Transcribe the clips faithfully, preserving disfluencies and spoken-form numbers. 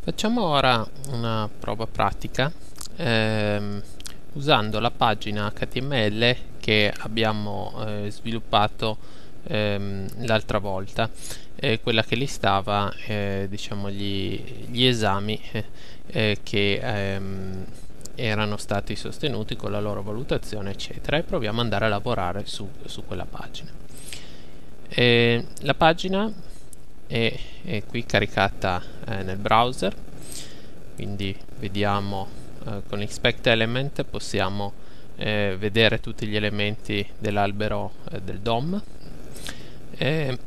Facciamo ora una prova pratica ehm, usando la pagina H T M L che abbiamo eh, sviluppato ehm, l'altra volta, eh, quella che listava eh, diciamo gli, gli esami eh, che ehm, erano stati sostenuti con la loro valutazione eccetera, e proviamo ad andare a lavorare su, su quella pagina. Eh, la pagina è, è qui caricata eh, nel browser, quindi vediamo eh, con Inspect Element possiamo eh, vedere tutti gli elementi dell'albero eh, del D O M eh,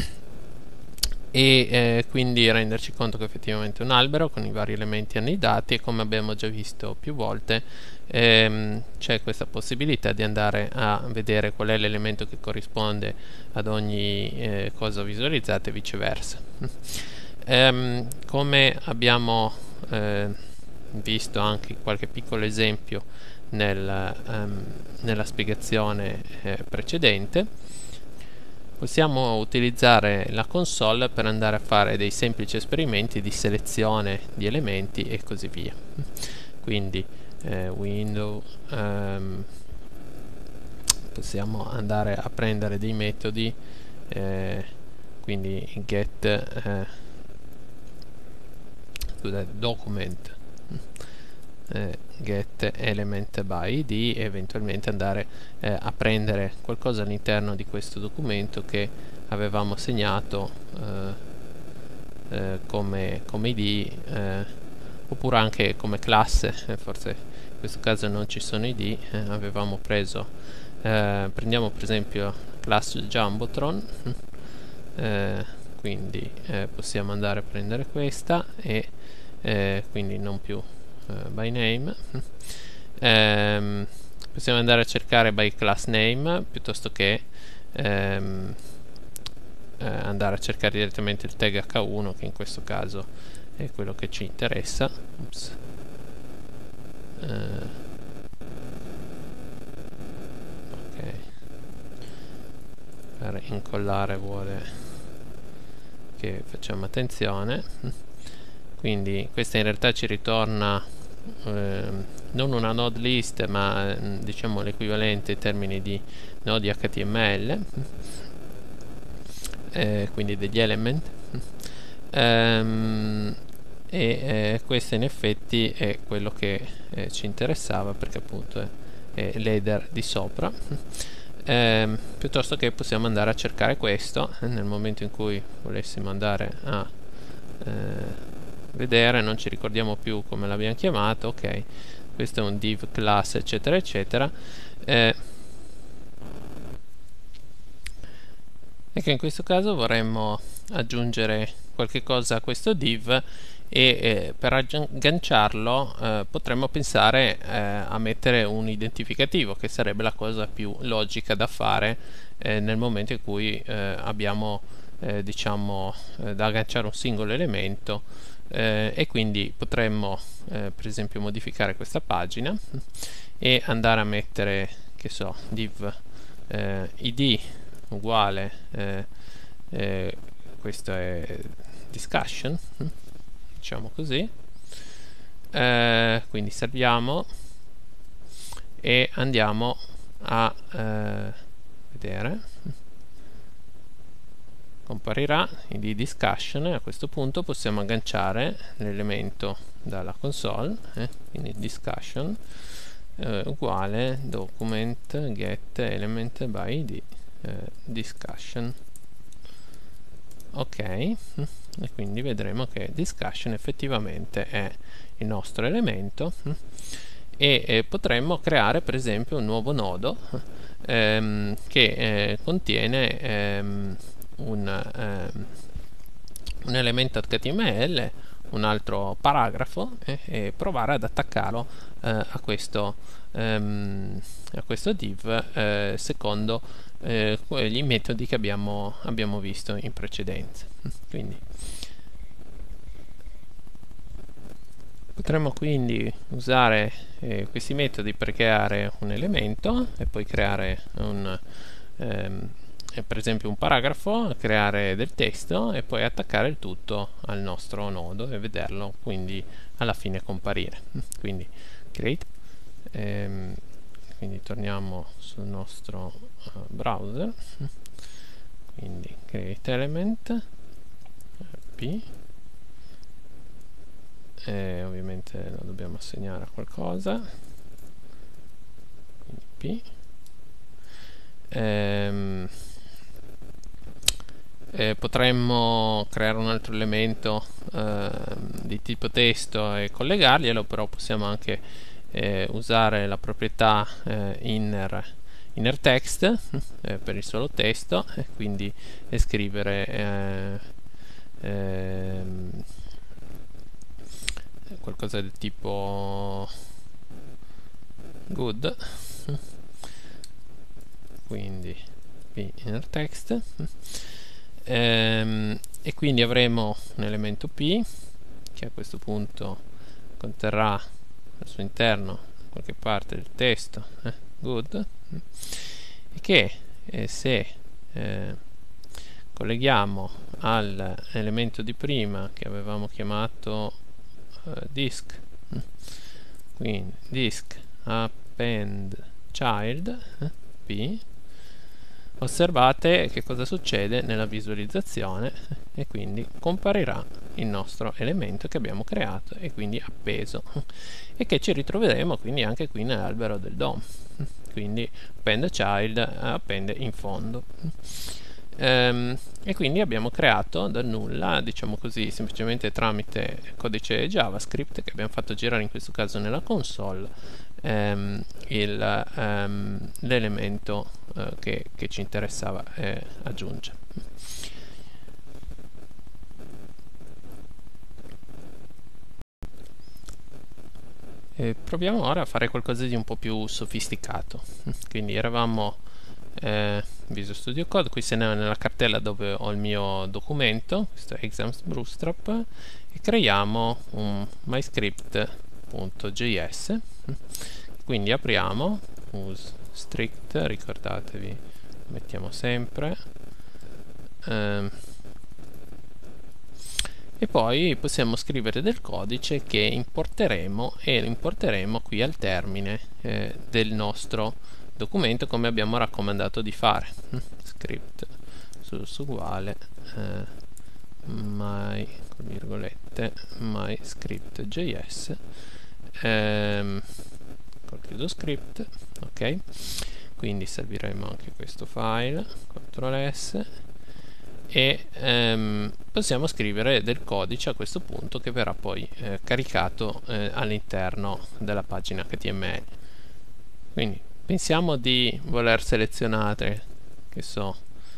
e eh, quindi renderci conto che effettivamente è un albero con i vari elementi annidati, e come abbiamo già visto più volte ehm, c'è questa possibilità di andare a vedere qual è l'elemento che corrisponde ad ogni eh, cosa visualizzata e viceversa. ehm, come abbiamo eh, visto anche qualche piccolo esempio nel, ehm, nella spiegazione eh, precedente, possiamo utilizzare la console per andare a fare dei semplici esperimenti di selezione di elementi e così via. Quindi eh, window ehm, possiamo andare a prendere dei metodi, eh, quindi get eh, scusate, document eh, get element by id, e eventualmente andare eh, a prendere qualcosa all'interno di questo documento che avevamo segnato eh, eh, come, come id, eh, oppure anche come classe. eh, forse in questo caso non ci sono id, eh, avevamo preso eh, prendiamo per esempio class Jumbotron, eh, quindi eh, possiamo andare a prendere questa e eh, quindi non più by name. ehm, possiamo andare a cercare by class name piuttosto che ehm, eh, andare a cercare direttamente il tag H uno, che in questo caso è quello che ci interessa. Ups. Eh, ok, per incollare vuole che facciamo attenzione, quindi questa in realtà ci ritorna eh, non una node list, ma eh, diciamo l'equivalente in termini di nodi H T M L, eh, quindi degli element, ehm, e eh, questo in effetti è quello che eh, ci interessava, perché appunto è, è l'header di sopra. Eh, piuttosto che possiamo andare a cercare questo eh, nel momento in cui volessimo andare a eh, vedere, non ci ricordiamo più come l'abbiamo chiamato. Ok, questo è un div class eccetera eccetera, eh, e che in questo caso vorremmo aggiungere qualche cosa a questo div, e eh, per agganciarlo eh, potremmo pensare eh, a mettere un identificativo, che sarebbe la cosa più logica da fare eh, nel momento in cui eh, abbiamo eh, diciamo eh, da agganciare un singolo elemento, eh, e quindi potremmo eh, per esempio modificare questa pagina e andare a mettere, che so, div eh, id uguale eh, eh, questo è discussion, diciamo così, eh, quindi salviamo e andiamo a eh, vedere, comparirà id discussion, e a questo punto possiamo agganciare l'elemento dalla console, eh, quindi discussion eh, uguale document get element by id eh, discussion. Ok, e quindi vedremo che discussion effettivamente è il nostro elemento, e eh, potremmo creare per esempio un nuovo nodo ehm, che eh, contiene ehm, un, ehm, un elemento H T M L, un altro paragrafo, eh, e provare ad attaccarlo eh, a questo ehm, a questo div eh, secondo eh, gli metodi che abbiamo, abbiamo visto in precedenza. Quindi potremmo quindi usare eh, questi metodi per creare un elemento e poi creare un, ehm, eh, per esempio un paragrafo, creare del testo e poi attaccare il tutto al nostro nodo e vederlo quindi alla fine comparire. Quindi create, ehm, quindi torniamo sul nostro uh, browser, quindi create element p, e ovviamente lo dobbiamo assegnare a qualcosa, quindi p, ehm, eh, potremmo creare un altro elemento eh, di tipo testo e collegarglielo, però possiamo anche eh, usare la proprietà eh, inner, inner text eh, per il solo testo, e quindi e scrivere eh, ehm, qualcosa del tipo good, quindi p inner text, ehm, e quindi avremo un elemento p che a questo punto conterrà al suo interno qualche parte del testo eh, good, e che eh, se eh, colleghiamo all'elemento di prima che avevamo chiamato uh, disk, quindi disk append child eh, p, osservate che cosa succede nella visualizzazione, e quindi comparirà il nostro elemento che abbiamo creato e quindi appeso, e che ci ritroveremo quindi anche qui nell'albero del D O M, quindi append child appende in fondo. Um, e quindi abbiamo creato dal nulla, diciamo così, semplicemente tramite codice JavaScript che abbiamo fatto girare in questo caso nella console, um, um, l'elemento uh, che, che ci interessava eh, aggiungere. E proviamo ora a fare qualcosa di un po' più sofisticato. Quindi eravamo eh, Visual Studio Code, qui se ne è nella cartella dove ho il mio documento, questo è Exams Bootstrap, e creiamo un myscript.js. Quindi apriamo, use strict, ricordatevi, mettiamo sempre, ehm, e poi possiamo scrivere del codice che importeremo, e lo importeremo qui al termine eh, del nostro documento, come abbiamo raccomandato di fare. Script su, su uguale eh, my, con virgolette, myscript.js, ehm, col chiuso script, ok. Quindi salviremo anche questo file, control S, e ehm, possiamo scrivere del codice a questo punto che verrà poi eh, caricato eh, all'interno della pagina H T M L. Quindi pensiamo di voler selezionare, che so,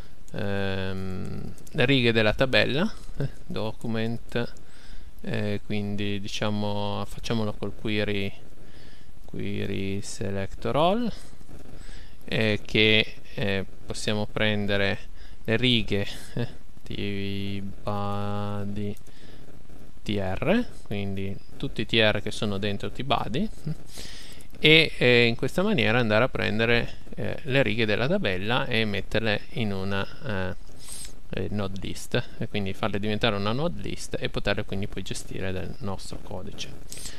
ehm, le righe della tabella, eh, document, eh, quindi diciamo facciamolo col query, query selector all, eh, che eh, possiamo prendere le righe eh, di body tr, quindi tutti i tr che sono dentro tbody, e eh, in questa maniera andare a prendere eh, le righe della tabella e metterle in una eh, node list, e quindi farle diventare una node list e poterle quindi poi gestire del nostro codice.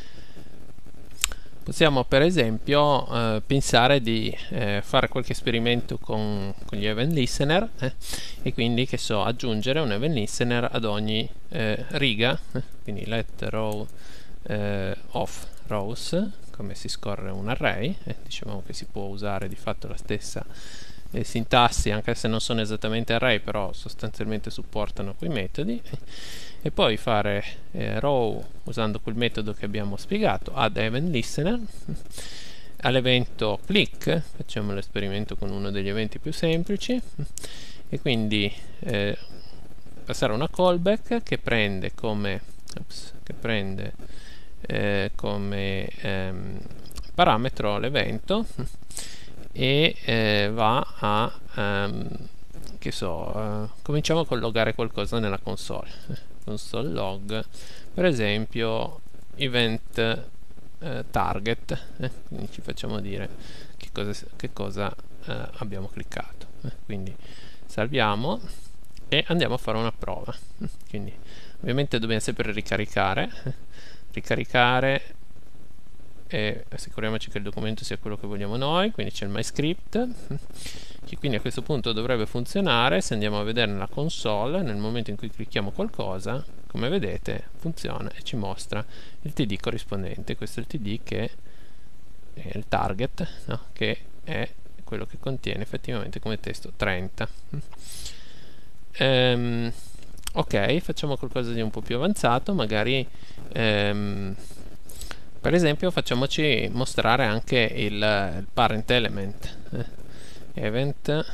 Possiamo per esempio eh, pensare di eh, fare qualche esperimento con, con gli event listener, eh, e quindi, che so, aggiungere un event listener ad ogni eh, riga, eh, quindi let row eh, of rows, come si scorre un array, eh, diciamo che si può usare di fatto la stessa eh, sintassi, anche se non sono esattamente array, però sostanzialmente supportano quei metodi, e poi fare eh, row usando quel metodo che abbiamo spiegato, add event listener, all'evento click facciamo l'esperimento con uno degli eventi più semplici, e quindi eh, passare una callback che prende come, oops, che prende, eh, come ehm, parametro l'evento, e eh, va a um, che so, uh, cominciamo a collogare qualcosa nella console, console log, per esempio event eh, target, eh, quindi ci facciamo dire che cosa, che cosa eh, abbiamo cliccato, eh, quindi salviamo e andiamo a fare una prova. Quindi ovviamente dobbiamo sempre ricaricare ricaricare e assicuriamoci che il documento sia quello che vogliamo noi, quindi c'è il MyScript che quindi a questo punto dovrebbe funzionare. Se andiamo a vedere nella console, nel momento in cui clicchiamo qualcosa, come vedete funziona e ci mostra il T D corrispondente. Questo è il T D che è il target, no? Che è quello che contiene effettivamente come testo trenta. ehm, ok, facciamo qualcosa di un po' più avanzato, magari ehm, per esempio facciamoci mostrare anche il, il parent element, eh, event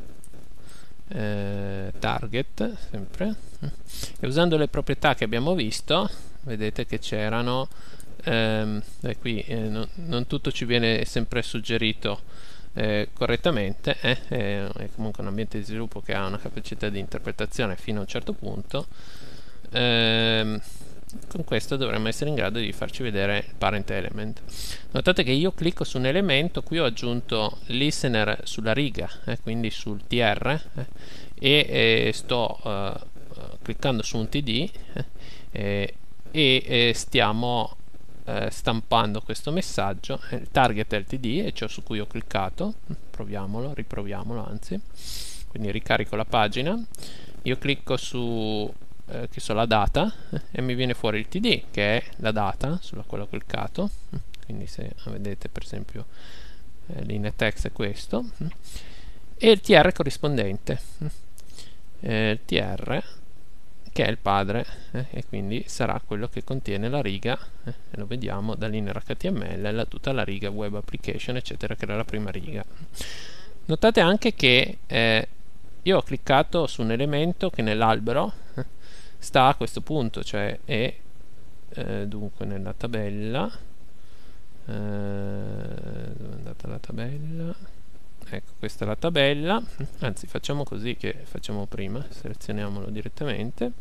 eh, target sempre, e usando le proprietà che abbiamo visto vedete che c'erano ehm, eh, qui eh, non, non tutto ci viene sempre suggerito eh, correttamente, eh, è, è comunque un ambiente di sviluppo che ha una capacità di interpretazione fino a un certo punto. ehm, con questo dovremmo essere in grado di farci vedere il parent element. Notate che io clicco su un elemento, qui ho aggiunto listener sulla riga, eh, quindi sul T R, eh, e eh, sto eh, cliccando su un T D eh, e eh, stiamo eh, stampando questo messaggio. Il target è il T D, è ciò su cui ho cliccato. Proviamolo, riproviamolo anzi. Quindi ricarico la pagina, io clicco su Eh, che so la data eh, e mi viene fuori il T D che è la data sulla quale ho cliccato. Quindi se vedete per esempio eh, l'inner text è questo, e il T R corrispondente, eh, il T R che è il padre, eh, e quindi sarà quello che contiene la riga, eh, e lo vediamo dall'inner H T M L, la, tutta la riga web application eccetera, che era la prima riga. Notate anche che eh, io ho cliccato su un elemento che nell'albero eh, sta a questo punto, cioè è eh, dunque nella tabella, eh, dove è andata la tabella? Ecco, questa è la tabella, anzi facciamo così che facciamo prima, selezioniamolo direttamente,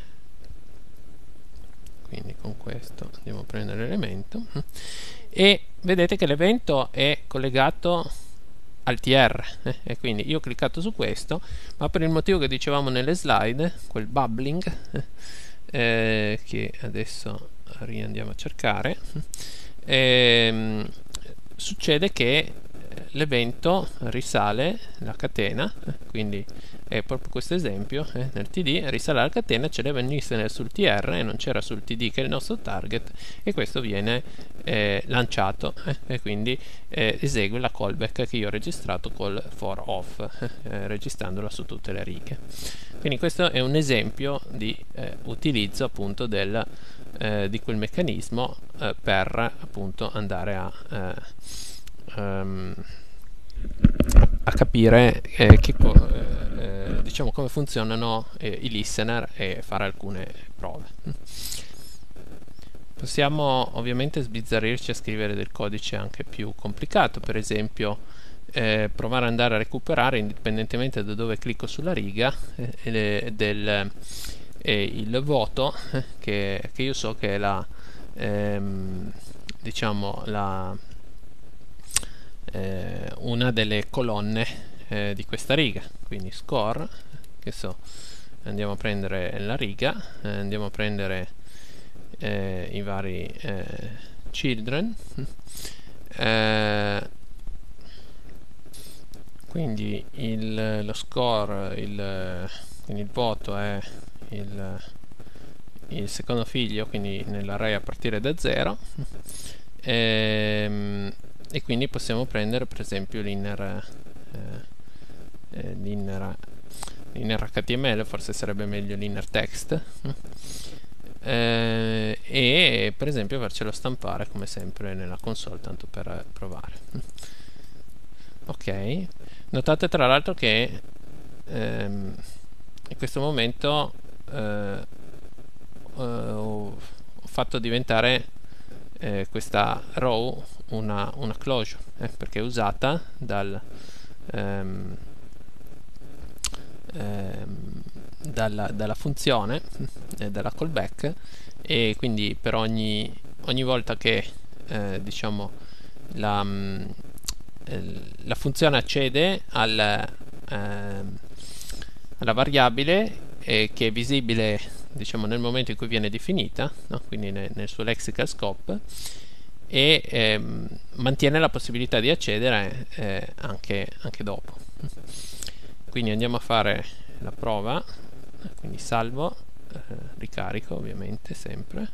quindi con questo andiamo a prendere l'elemento e vedete che l'evento è collegato al T R, eh, e quindi io ho cliccato su questo, ma per il motivo che dicevamo nelle slide, quel bubbling eh, che adesso riandiamo a cercare, eh, succede che l'evento risale la catena, eh, quindi è proprio questo esempio, eh, nel T D risale la catena, ce deve essere sul T R e non c'era sul T D che è il nostro target, e questo viene eh, lanciato eh, e quindi eh, esegue la callback che io ho registrato col for off, eh, registrandola su tutte le righe. Quindi questo è un esempio di eh, utilizzo appunto del, eh, di quel meccanismo eh, per appunto andare a eh, um, a capire eh, che, eh, diciamo come funzionano eh, i listener e fare alcune prove. Possiamo ovviamente sbizzarrirci a scrivere del codice anche più complicato, per esempio eh, provare ad andare a recuperare, indipendentemente da dove clicco sulla riga, eh, del, eh, il voto eh, che, che io so che è la ehm, diciamo la Eh, una delle colonne eh, di questa riga, quindi score, che so, andiamo a prendere la riga, eh, andiamo a prendere eh, i vari eh, children, eh, quindi il, lo score, il, quindi il voto è il, il secondo figlio, quindi nell'array a partire da zero, ehm, e quindi possiamo prendere per esempio l'inner eh, eh, l'inner H T M L, forse sarebbe meglio l'inner text, eh, e per esempio farcelo stampare come sempre nella console, tanto per provare. Ok, notate tra l'altro che ehm, in questo momento eh, ho, ho fatto diventare eh, questa row una, una closure, eh, perché è usata dal, ehm, ehm, dalla, dalla funzione, eh, dalla callback, e quindi per ogni, ogni volta che eh, diciamo la, mh, la funzione accede al, ehm, alla variabile eh, che è visibile, diciamo, nel momento in cui viene definita, no? Quindi nel, nel suo lexical scope, e ehm, mantiene la possibilità di accedere eh, anche, anche dopo. Quindi andiamo a fare la prova, quindi salvo, eh, ricarico ovviamente sempre,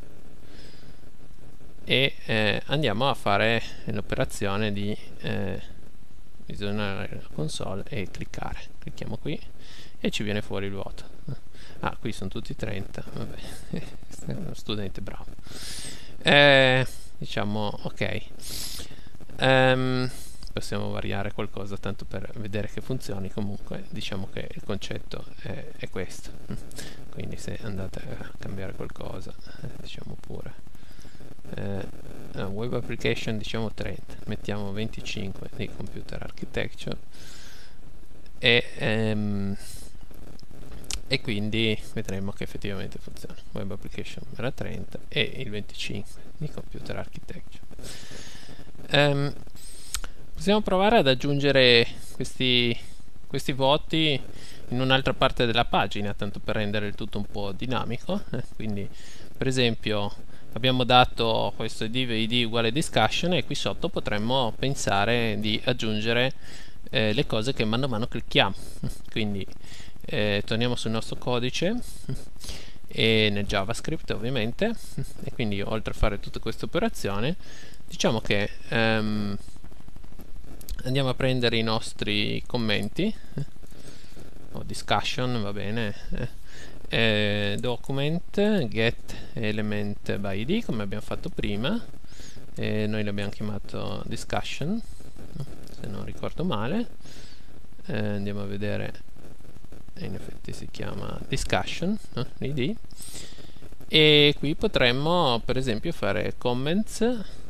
e eh, andiamo a fare l'operazione di eh, visionare la console e cliccare. Clicchiamo qui e ci viene fuori il vuoto. Ah, qui sono tutti trenta, vabbè, è uno studente bravo. Eh, diciamo ok, um, possiamo variare qualcosa tanto per vedere che funzioni. Comunque diciamo che il concetto è, è questo. Quindi se andate a cambiare qualcosa, eh, diciamo pure eh, web application, diciamo trenta, mettiamo venticinque di computer architecture, e ehm, e quindi vedremo che effettivamente funziona. Web application era trenta e il venticinque di computer architecture. Um, possiamo provare ad aggiungere questi, questi voti in un'altra parte della pagina, tanto per rendere il tutto un po' dinamico. Eh, quindi per esempio abbiamo dato questo div id uguale discussion, e qui sotto potremmo pensare di aggiungere eh, le cose che mano a mano clicchiamo. Quindi Eh, torniamo sul nostro codice e nel JavaScript ovviamente, e quindi oltre a fare tutta questa operazione diciamo che um, andiamo a prendere i nostri commenti o discussion, va bene, eh, eh, document get element by id come abbiamo fatto prima, e noi l'abbiamo chiamato discussion se non ricordo male. Eh, andiamo a vedere, in effetti si chiama discussion, no? id, e qui potremmo per esempio fare comments,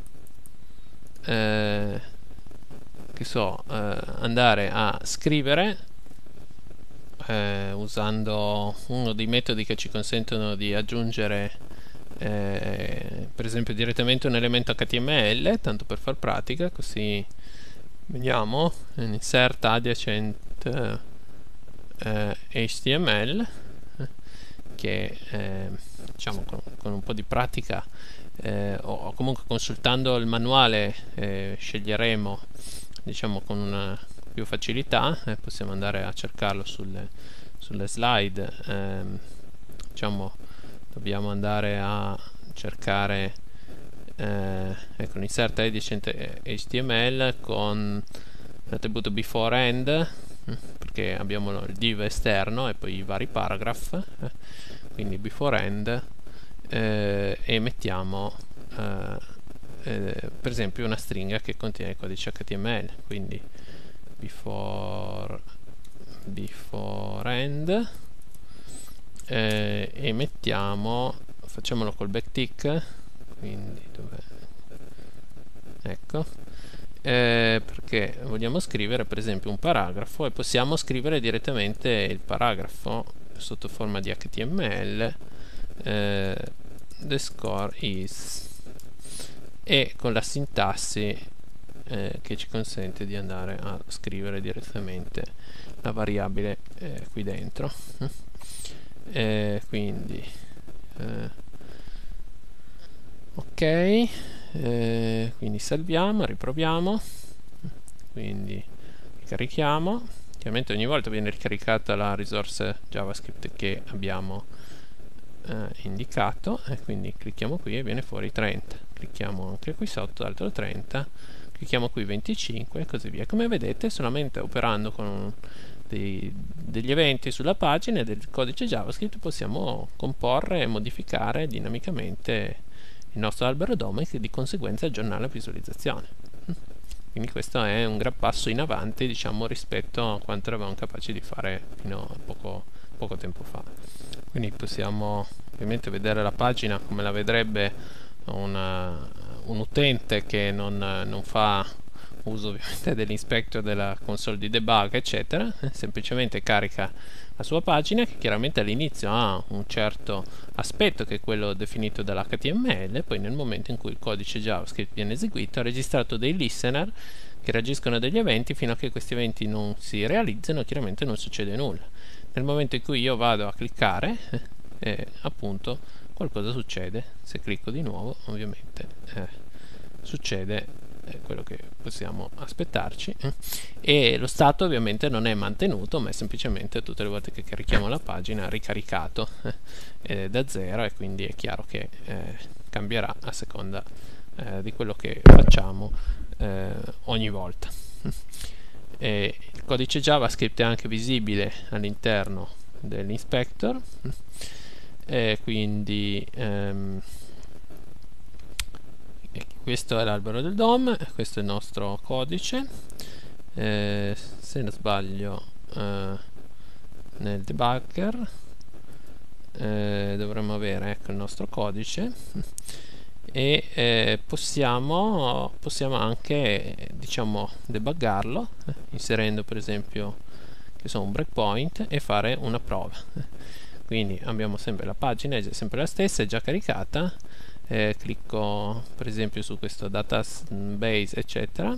eh, che so, eh, andare a scrivere eh, usando uno dei metodi che ci consentono di aggiungere eh, per esempio direttamente un elemento H T M L, tanto per far pratica, così vediamo, insert adjacent Uh, H T M L, che eh, diciamo con, con un po' di pratica eh, o comunque consultando il manuale eh, sceglieremo, diciamo, con una più facilità. Eh, possiamo andare a cercarlo sulle, sulle slide. Eh, diciamo dobbiamo andare a cercare eh, ecco, insert adjacent H T M L con l'attributo before end, perché abbiamo il div esterno e poi i vari paragraph, eh, quindi before end, eh, e mettiamo eh, eh, per esempio una stringa che contiene il codice H T M L, quindi before, before end, eh, e mettiamo, facciamolo col backtick, quindi dov'è? Ecco, Eh, perché vogliamo scrivere per esempio un paragrafo e possiamo scrivere direttamente il paragrafo sotto forma di H T M L, eh, the score is, e con la sintassi eh, che ci consente di andare a scrivere direttamente la variabile eh, qui dentro. Eh, quindi eh, ok, eh, quindi salviamo, riproviamo, quindi ricarichiamo. Chiaramente ogni volta viene ricaricata la risorsa JavaScript che abbiamo eh, indicato, e quindi clicchiamo qui e viene fuori trenta, clicchiamo anche qui sotto altro trenta, clicchiamo qui venticinque e così via. Come vedete, solamente operando con dei, degli eventi sulla pagina e del codice JavaScript possiamo comporre e modificare dinamicamente il nostro albero D O M e che di conseguenza aggiornare la visualizzazione. Quindi questo è un gran passo in avanti, diciamo, rispetto a quanto eravamo capaci di fare fino a poco, poco tempo fa. Quindi possiamo ovviamente vedere la pagina come la vedrebbe una, un utente che non, non fa uso ovviamente dell'inspector, della console di debug eccetera, semplicemente carica la sua pagina, che chiaramente all'inizio ha un certo aspetto che è quello definito dall'H T M L, poi nel momento in cui il codice JavaScript viene eseguito ha registrato dei listener che reagiscono a degli eventi. Fino a che questi eventi non si realizzano chiaramente non succede nulla. nel momento in cui io vado a cliccare eh, appunto qualcosa succede. Se clicco di nuovo ovviamente eh, succede quello che possiamo aspettarci, e lo stato ovviamente non è mantenuto, ma è semplicemente tutte le volte che carichiamo la pagina ricaricato eh, da zero, e quindi è chiaro che eh, cambierà a seconda eh, di quello che facciamo eh, ogni volta. E il codice JavaScript è anche visibile all'interno dell'inspector, e quindi ehm, questo è l'albero del D O M, questo è il nostro codice. Eh, se non sbaglio eh, nel debugger eh, dovremmo avere, ecco, il nostro codice, e eh, possiamo, possiamo anche diciamo debuggarlo eh, inserendo per esempio che so, un breakpoint e fare una prova. Quindi abbiamo sempre la pagina, è sempre la stessa, è già caricata. Eh, clicco per esempio su questo database eccetera,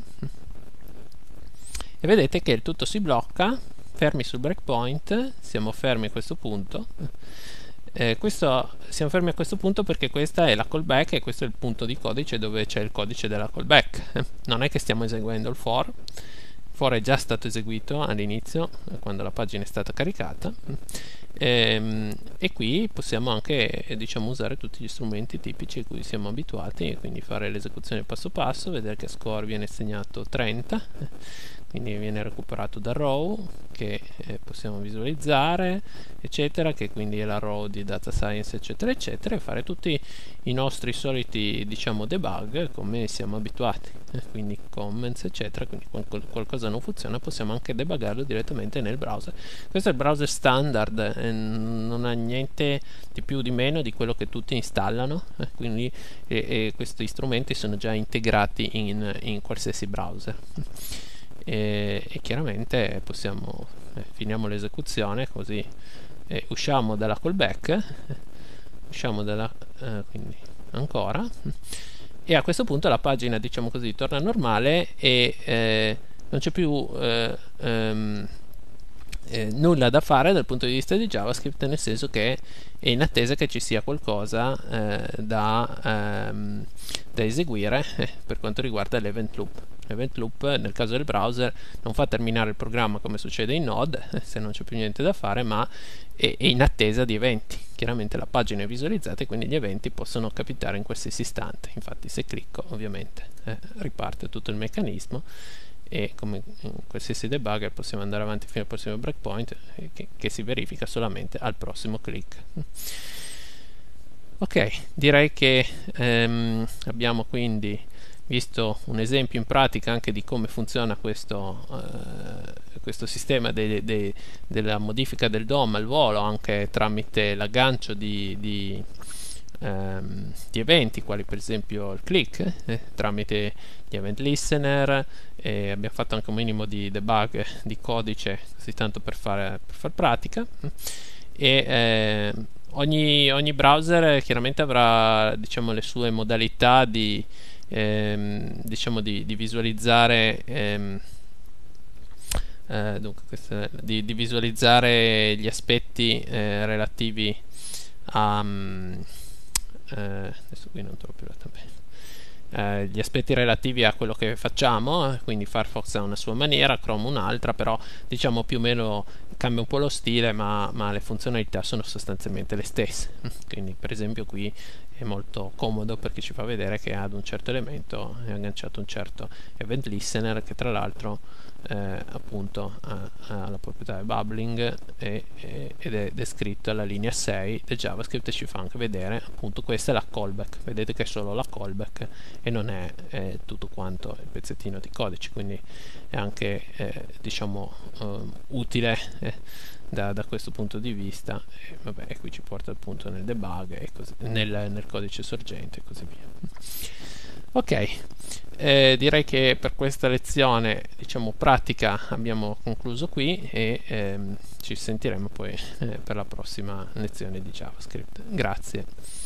e vedete che il tutto si blocca, fermi sul breakpoint, siamo fermi a questo punto. Eh, questo, siamo fermi a questo punto perché questa è la callback e questo è il punto di codice dove c'è il codice della callback. Non è che stiamo eseguendo il for, il for è già stato eseguito all'inizio quando la pagina è stata caricata. E, e qui possiamo anche diciamo usare tutti gli strumenti tipici a cui siamo abituati, quindi fare l'esecuzione passo passo, vedere che a score viene segnato trenta, quindi viene recuperato da row che eh, possiamo visualizzare eccetera, che quindi è la row di data science eccetera eccetera, e fare tutti i nostri soliti diciamo debug come siamo abituati, eh, quindi comments eccetera. Quindi quando qualcosa non funziona possiamo anche debuggarlo direttamente nel browser. Questo è il browser standard, eh, non ha niente di più di meno di quello che tutti installano, eh, quindi e, e questi strumenti sono già integrati in, in qualsiasi browser. E, e chiaramente possiamo eh, finiamo l'esecuzione così, eh, usciamo dalla callback, eh, usciamo dalla eh, quindi ancora, e a questo punto la pagina diciamo così torna normale e eh, non c'è più eh, ehm, eh, nulla da fare dal punto di vista di JavaScript, nel senso che è in attesa che ci sia qualcosa eh, da, ehm, da eseguire eh, per quanto riguarda l'event loop. L'event loop nel caso del browser non fa terminare il programma come succede in Node, eh, se non c'è più niente da fare, ma è, è in attesa di eventi. Chiaramente la pagina è visualizzata e quindi gli eventi possono capitare in qualsiasi istante. Infatti se clicco ovviamente eh, riparte tutto il meccanismo, e come in qualsiasi debugger possiamo andare avanti fino al prossimo breakpoint eh, che, che si verifica solamente al prossimo click. Ok, direi che ehm, abbiamo quindi visto un esempio in pratica anche di come funziona questo, eh, questo sistema de, de, della modifica del D O M al volo, anche tramite l'aggancio di, di, ehm, di eventi quali per esempio il click, eh, tramite gli event listener, e abbiamo fatto anche un minimo di debug di codice così tanto per fare per far pratica, e eh, ogni, ogni browser chiaramente avrà diciamo le sue modalità di Ehm, diciamo di, di visualizzare ehm, eh, dunque questa, di, di visualizzare gli aspetti eh, relativi a um, eh, adesso qui non trovo più la tabella. Eh, gli aspetti relativi a quello che facciamo, quindi Firefox ha una sua maniera, Chrome un'altra, però diciamo più o meno cambia un po' lo stile, ma, ma le funzionalità sono sostanzialmente le stesse. Quindi per esempio qui è molto comodo perché ci fa vedere che ad un certo elemento è agganciato un certo event listener, che tra l'altro eh, appunto ha, ha la proprietà di bubbling e, e, ed è descritto alla linea sei del JavaScript, e ci fa anche vedere appunto questa è la callback. Vedete che è solo la callback e non è eh, tutto quanto il pezzettino di codice, quindi è anche eh, diciamo eh, utile eh, Da, da questo punto di vista. E, vabbè, e qui ci porta appunto nel debug e così, nel, nel codice sorgente e così via. Ok, eh, direi che per questa lezione diciamo pratica abbiamo concluso qui, e ehm, ci sentiremo poi eh, per la prossima lezione di JavaScript. Grazie.